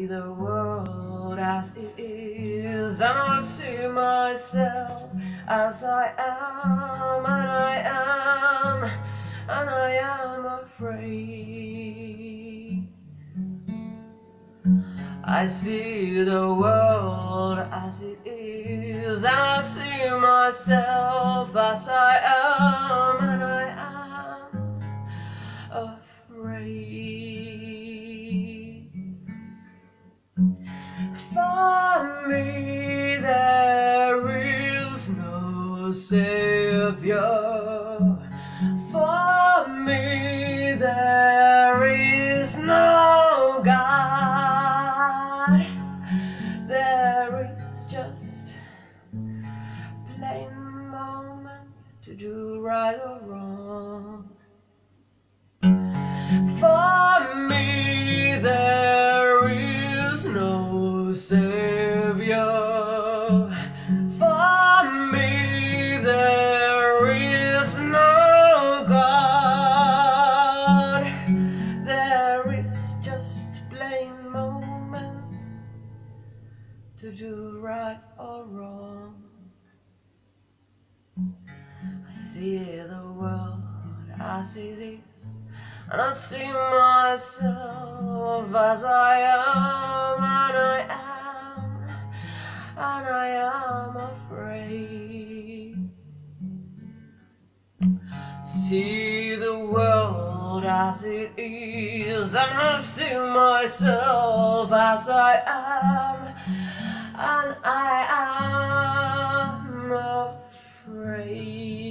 see the world as it is, and I see myself as I am, and I am afraid. I see the world as it is, and I see myself as I am, and I am afraid. For me there is no Savior. For me there is no God. There is just plain moment to do right or wrong. For me there is no Savior. For me there is no God. There is just plain moment to do right or wrong. I see the world as it is, and I see myself as I am, and I am afraid. See the world as it is, and I see myself as I am, and I am afraid.